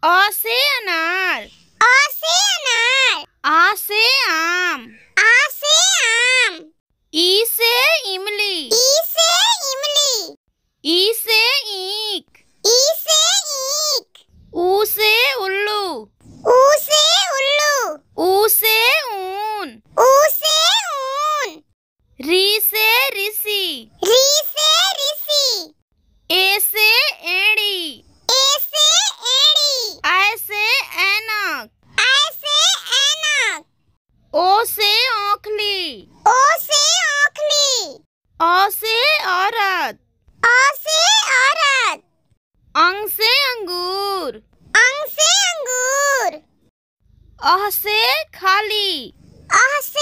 अ से अनार। अ से अनार। आ से आम। आ से आम। ई से इमली। ई से इमली। ई से ईख। ई से ईख। ऊ से उल्लू। ऊ से उल्लू। ऊ से ऊन। ऊ से ऊन। री से ऋषि। री से ऋषि। ए से एड़ी। ए से एड़ी। ऐ से ऐनक। ऐ से ऐनक। ओ से औंखली। ओ से औंखली। औ से औरत। औ से औरत। अंग से अंगूर। अंग से अंगूर। अह से खाली। अह